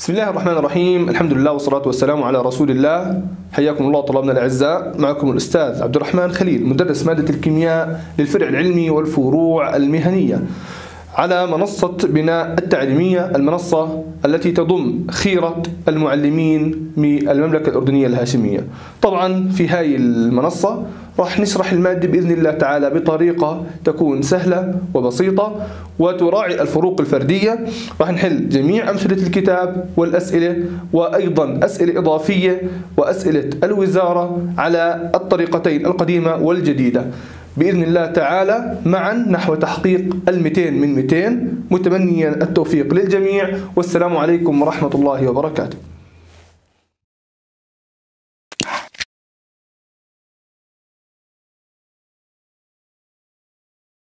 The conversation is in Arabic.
بسم الله الرحمن الرحيم. الحمد لله والصلاة والسلام على رسول الله. حياكم الله طلابنا الأعزاء، معكم الأستاذ عبد الرحمن خليل، مدرس مادة الكيمياء للفرع العلمي والفروع المهنية على منصة بناء التعليمية، المنصة التي تضم خيرة المعلمين من المملكة الأردنية الهاشمية. طبعا في هاي المنصة راح نشرح المادة بإذن الله تعالى بطريقة تكون سهلة وبسيطة وتراعي الفروق الفردية. راح نحل جميع أمثلة الكتاب والأسئلة، وأيضا أسئلة إضافية وأسئلة الوزارة على الطريقتين القديمة والجديدة بإذن الله تعالى، معا نحو تحقيق 200 من 200، متمنيا التوفيق للجميع، والسلام عليكم ورحمة الله وبركاته.